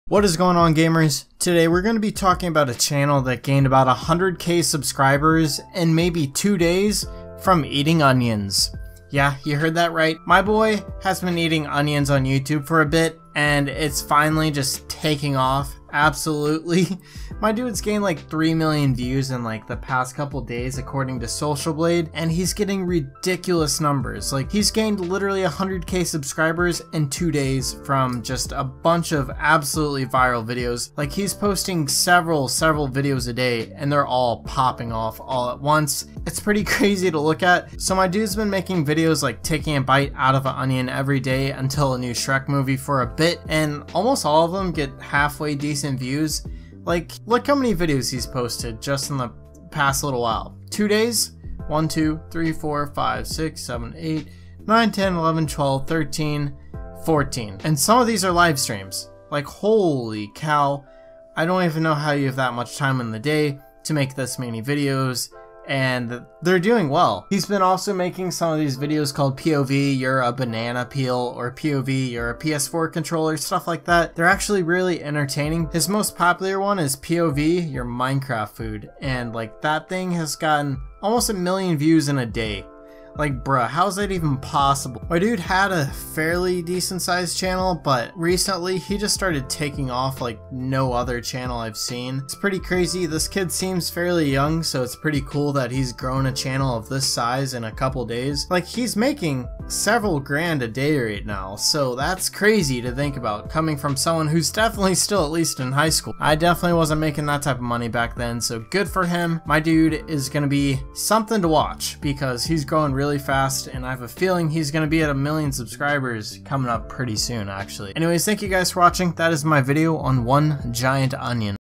What is going on, gamers? Today we're going to be talking about a channel that gained about 100k subscribers in maybe 2 days from eating onions. Yeah, you heard that right. My boy has been eating onions on YouTube for a bit and it's finally just taking off. Absolutely. My dude's gained like 3 million views in like the past couple days according to Social Blade, and he's getting ridiculous numbers. Like, he's gained literally 100k subscribers in 2 days from just a bunch of absolutely viral videos. Like, he's posting several videos a day and they're all popping off all at once. It's pretty crazy to look at. So my dude's been making videos like taking a bite out of an onion every day until a new Shrek movie for a bit, and almost all of them get halfway decent views. Like, look how many videos he's posted just in the past little while. 2 days? 1, 2, 3, 4, 5, 6, 7, 8, 9, 10, 11, 12, 13, 14. And some of these are live streams. Like, holy cow. I don't even know how you have that much time in the day to make this many videos. And they're doing well. He's been also making some of these videos called POV, you're a banana peel, or POV, you're a PS4 controller, stuff like that. They're actually really entertaining. His most popular one is POV, your Minecraft food. And like, that thing has gotten almost 1 million views in a day. Like, bruh, how's that even possible? My dude had a fairly decent sized channel, but recently he just started taking off like no other channel I've seen. It's pretty crazy. This kid seems fairly young, so it's pretty cool that he's grown a channel of this size in a couple days. Like, he's making several grand a day right now, so that's crazy to think about, coming from someone who's definitely still at least in high school. I definitely wasn't making that type of money back then, so good for him. My dude is gonna be something to watch because he's growing really fast, and I have a feeling he's gonna be at 1 million subscribers coming up pretty soon, actually. Anyways, thank you guys for watching. That is my video on one giant onion.